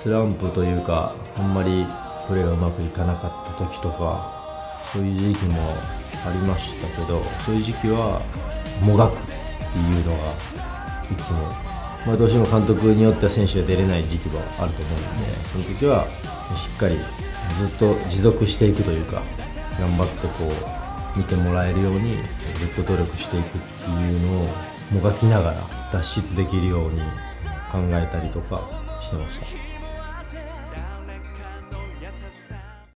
スランプというか、あんまりプレーがうまくいかなかった時とか、そういう時期もありましたけど、そういう時期はもがくっていうのがいつも、どうしても監督によっては選手が出れない時期もあると思うので、その時はしっかりずっと持続していくというか、頑張って見てもらえるようにずっと努力していくっていうのをもがきながら脱出できるように考えたりとかしてました。